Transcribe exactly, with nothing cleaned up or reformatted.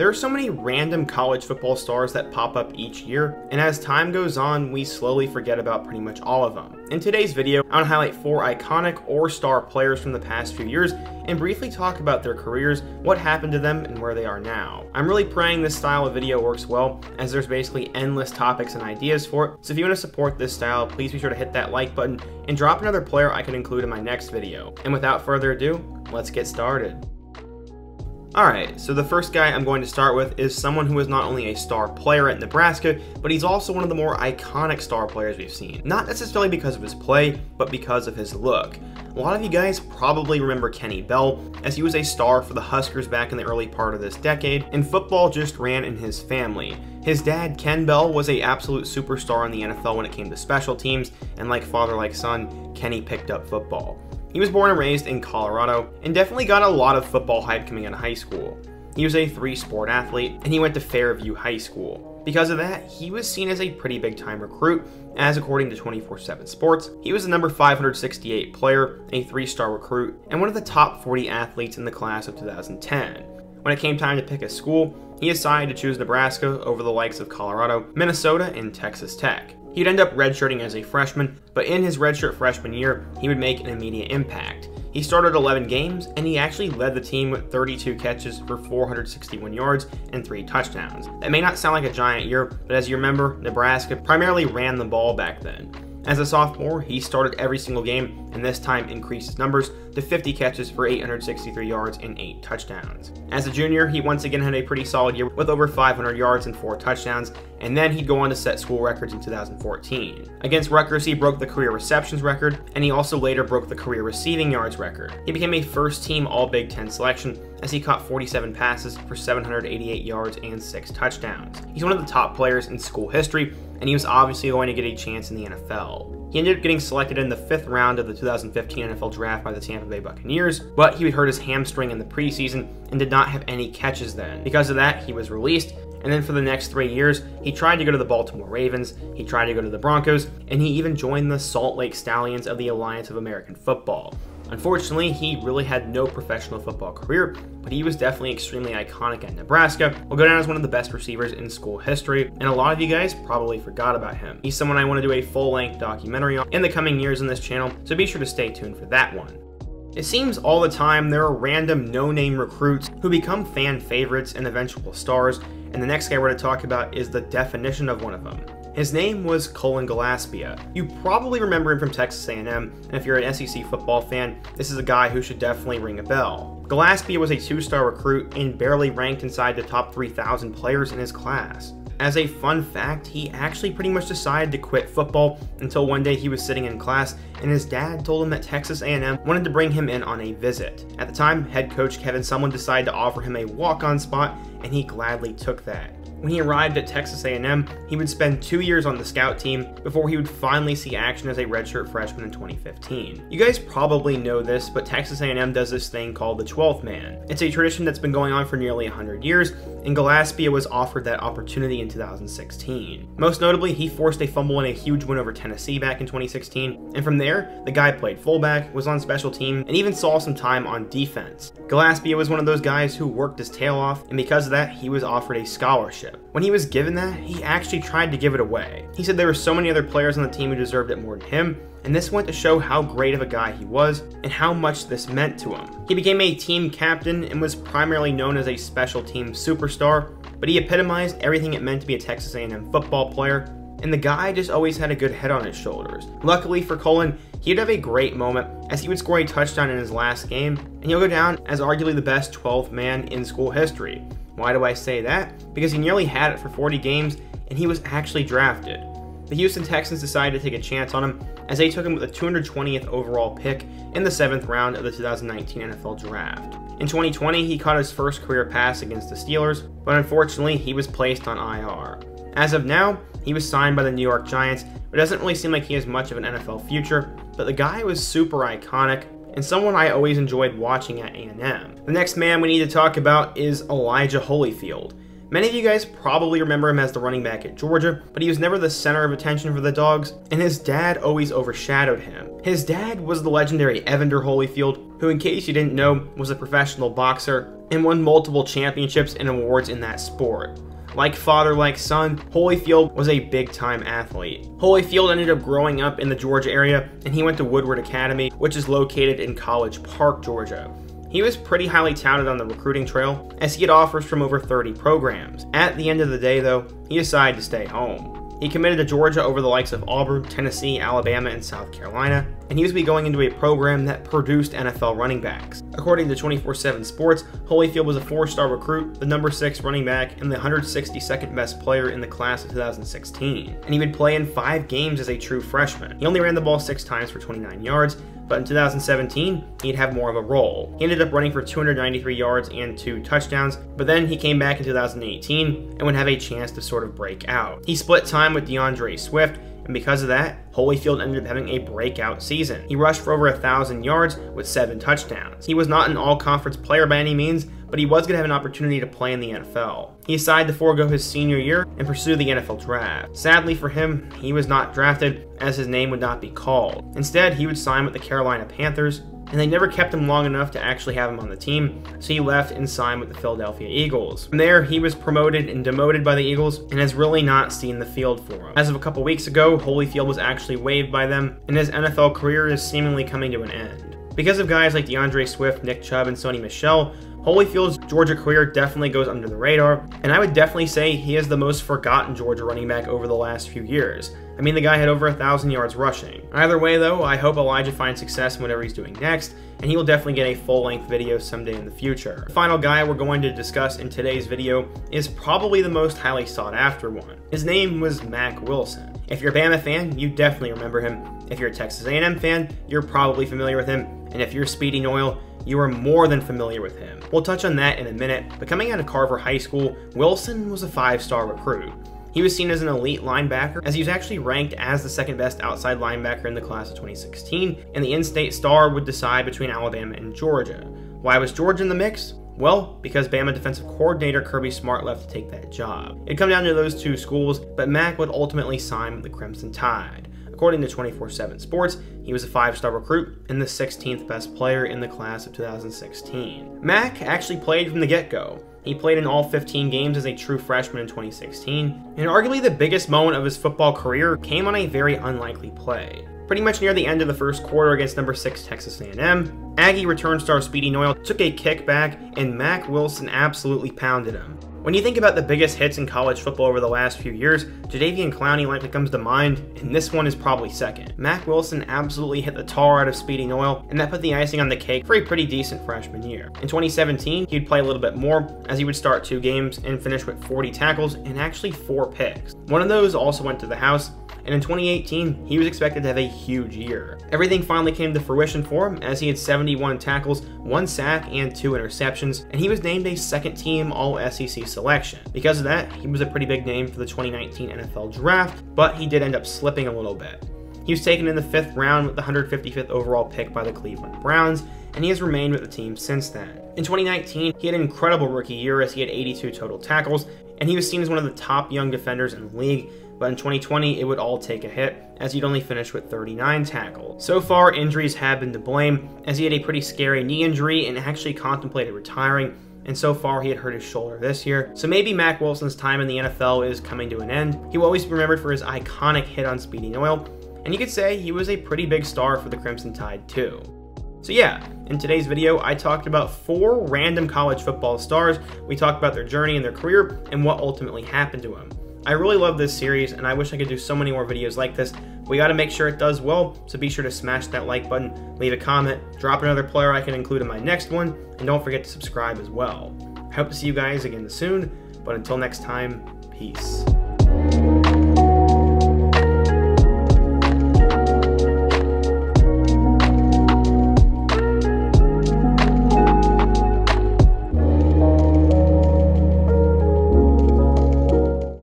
There are so many random college football stars that pop up each year, and as time goes on, we slowly forget about pretty much all of them. In today's video, I want to highlight four iconic or star players from the past few years and briefly talk about their careers, what happened to them, and where they are now. I'm really praying this style of video works well, as there's basically endless topics and ideas for it, so if you want to support this style, please be sure to hit that like button and drop another player I can include in my next video. And without further ado, let's get started. Alright, so the first guy I'm going to start with is someone who is not only a star player at Nebraska, but he's also one of the more iconic star players we've seen. Not necessarily because of his play, but because of his look. A lot of you guys probably remember Kenny Bell, as he was a star for the Huskers back in the early part of this decade, and football just ran in his family. His dad, Ken Bell, was an absolute superstar in the N F L when it came to special teams, and like father like son, Kenny picked up football. He was born and raised in Colorado, and definitely got a lot of football hype coming out of high school. He was a three-sport athlete, and he went to Fairview High School. Because of that, he was seen as a pretty big-time recruit, as according to twenty-four seven Sports, he was the number five hundred sixty-eight player, a three-star recruit, and one of the top forty athletes in the class of two thousand ten. When it came time to pick a school, he decided to choose Nebraska over the likes of Colorado, Minnesota, and Texas Tech. He'd end up redshirting as a freshman, but in his redshirt freshman year, he would make an immediate impact. He started eleven games, and he actually led the team with thirty-two catches for four hundred sixty-one yards and three touchdowns. That may not sound like a giant year, but as you remember, Nebraska primarily ran the ball back then. As a sophomore, he started every single game, and this time increased his numbers to fifty catches for eight hundred sixty-three yards and eight touchdowns. As a junior, he once again had a pretty solid year with over five hundred yards and four touchdowns, and then he'd go on to set school records in two thousand fourteen. Against Rutgers, he broke the career receptions record, and he also later broke the career receiving yards record. He became a first-team All-Big Ten selection, as he caught forty-seven passes for seven hundred eighty-eight yards and six touchdowns. He's one of the top players in school history, and he was obviously going to get a chance in the N F L. He ended up getting selected in the fifth round of the two thousand fifteen N F L Draft by the Tampa Bay Buccaneers, but he would hurt his hamstring in the preseason and did not have any catches then. Because of that, he was released, and then for the next three years, he tried to go to the Baltimore Ravens, he tried to go to the Broncos, and he even joined the Salt Lake Stallions of the Alliance of American Football. Unfortunately, he really had no professional football career, but he was definitely extremely iconic at Nebraska, will go down as one of the best receivers in school history, and a lot of you guys probably forgot about him. He's someone I want to do a full-length documentary on in the coming years on this channel, so be sure to stay tuned for that one. It seems all the time there are random no-name recruits who become fan favorites and eventual stars, and the next guy we're going to talk about is the definition of one of them. His name was Cullen Gillaspia. You probably remember him from Texas A and M, and if you're an S E C football fan, this is a guy who should definitely ring a bell. Gillaspia was a two-star recruit and barely ranked inside the top three thousand players in his class. As a fun fact, he actually pretty much decided to quit football until one day he was sitting in class and his dad told him that Texas A and M wanted to bring him in on a visit. At the time, head coach Kevin Sumlin decided to offer him a walk-on spot, and he gladly took that. When he arrived at Texas A and M, he would spend two years on the scout team before he would finally see action as a redshirt freshman in twenty fifteen. You guys probably know this, but Texas A and M does this thing called the twelfth man. It's a tradition that's been going on for nearly one hundred years, and Gillaspia was offered that opportunity in two thousand sixteen. Most notably, he forced a fumble in a huge win over Tennessee back in twenty sixteen, and from there, the guy played fullback, was on special team, and even saw some time on defense. Gillaspia was one of those guys who worked his tail off, and because of that, he was offered a scholarship. When he was given that, he actually tried to give it away. He said there were so many other players on the team who deserved it more than him, and this went to show how great of a guy he was and how much this meant to him. He became a team captain and was primarily known as a special team superstar, but he epitomized everything it meant to be a Texas A and M football player, and the guy just always had a good head on his shoulders. Luckily for Cullen, he'd have a great moment as he would score a touchdown in his last game, and he'll go down as arguably the best twelfth man in school history. Why do I say that? Because he nearly had it for forty games, and he was actually drafted. The Houston Texans decided to take a chance on him as they took him with the two hundred twentieth overall pick in the seventh round of the two thousand nineteen N F L Draft. In twenty twenty, he caught his first career pass against the Steelers, but unfortunately, he was placed on I R. As of now, he was signed by the New York Giants, but it doesn't really seem like he has much of an N F L future, but the guy was super iconic, and someone I always enjoyed watching at A and M. The next man we need to talk about is Elijah Holyfield. Many of you guys probably remember him as the running back at Georgia, but he was never the center of attention for the Dogs, and his dad always overshadowed him. His dad was the legendary Evander Holyfield, who, in case you didn't know, was a professional boxer and won multiple championships and awards in that sport. Like father, like son, Holyfield was a big-time athlete. Holyfield ended up growing up in the Georgia area, and he went to Woodward Academy, which is located in College Park, Georgia. He was pretty highly touted on the recruiting trail, as he had offers from over thirty programs. At the end of the day, though, he decided to stay home. He committed to Georgia over the likes of Auburn, Tennessee, Alabama, and South Carolina, and he was to be going into a program that produced N F L running backs. According to twenty-four seven Sports, Holyfield was a four-star recruit, the number six running back, and the one hundred sixty-second best player in the class of two thousand sixteen. And he would play in five games as a true freshman. He only ran the ball six times for twenty-nine yards, but in two thousand seventeen, he'd have more of a role. He ended up running for two hundred ninety-three yards and two touchdowns, but then he came back in two thousand eighteen and would have a chance to sort of break out. He split time with DeAndre Swift, and because of that, Holyfield ended up having a breakout season. He rushed for over a thousand yards with seven touchdowns. He was not an all-conference player by any means, but he was going to have an opportunity to play in the N F L. He decided to forego his senior year and pursue the N F L draft. Sadly for him, he was not drafted, as his name would not be called. Instead, he would sign with the Carolina Panthers, and they never kept him long enough to actually have him on the team, so he left and signed with the Philadelphia Eagles. From there, he was promoted and demoted by the Eagles and has really not seen the field for him. As of a couple weeks ago, Holyfield was actually waived by them, and his N F L career is seemingly coming to an end. Because of guys like DeAndre Swift, Nick Chubb, and Sony Michel, Holyfield's Georgia career definitely goes under the radar, and I would definitely say he is the most forgotten Georgia running back over the last few years. I mean, the guy had over a thousand yards rushing. Either way though, I hope Elijah finds success in whatever he's doing next, and he will definitely get a full-length video someday in the future. The final guy we're going to discuss in today's video is probably the most highly sought after one. His name was Mack Wilson. If you're a Bama fan, you definitely remember him. If you're a Texas A and M fan, you're probably familiar with him, and if you're Speedy Noyle, you are more than familiar with him. We'll touch on that in a minute, but coming out of Carver High School, Wilson was a five-star recruit. He was seen as an elite linebacker, as he was actually ranked as the second best outside linebacker in the class of twenty sixteen, and the in-state star would decide between Alabama and Georgia. Why was Georgia in the mix? Well, because Bama defensive coordinator Kirby Smart left to take that job. It'd come down to those two schools, but Mack would ultimately sign with the Crimson Tide. According to twenty-four seven Sports, he was a five-star recruit and the sixteenth best player in the class of two thousand sixteen. Mack actually played from the get-go. He played in all fifteen games as a true freshman in twenty sixteen, and arguably the biggest moment of his football career came on a very unlikely play. Pretty much near the end of the first quarter against number six Texas A and M, Aggie return star Speedy Noyle took a kickback, and Mack Wilson absolutely pounded him. When you think about the biggest hits in college football over the last few years, Jadeveon Clowney likely comes to mind, and this one is probably second. Mack Wilson absolutely hit the tar out of Speedy Noyle, and that put the icing on the cake for a pretty decent freshman year. In twenty seventeen, he'd play a little bit more, as he would start two games and finish with forty tackles and actually four picks. One of those also went to the house, and in twenty eighteen, he was expected to have a huge year. Everything finally came to fruition for him, as he had seventy-one tackles, one sack, and two interceptions, and he was named a second-team All S E C selection. Because of that, he was a pretty big name for the twenty nineteen N F L Draft, but he did end up slipping a little bit. He was taken in the fifth round with the one hundred fifty-fifth overall pick by the Cleveland Browns, and he has remained with the team since then. In twenty nineteen, he had an incredible rookie year as he had eighty-two total tackles, and he was seen as one of the top young defenders in the league, but in twenty twenty, it would all take a hit, as he'd only finished with thirty-nine tackles. So far, injuries have been to blame, as he had a pretty scary knee injury and actually contemplated retiring, and so far he had hurt his shoulder this year. So maybe Mack Wilson's time in the N F L is coming to an end. He will always be remembered for his iconic hit on Speedy Noyle, and you could say he was a pretty big star for the Crimson Tide too. So yeah, in today's video, I talked about four random college football stars. We talked about their journey and their career and what ultimately happened to them. I really love this series, and I wish I could do so many more videos like this. We got to make sure it does well, so be sure to smash that like button, leave a comment, drop another player I can include in my next one, and don't forget to subscribe as well. I hope to see you guys again soon, but until next time, peace.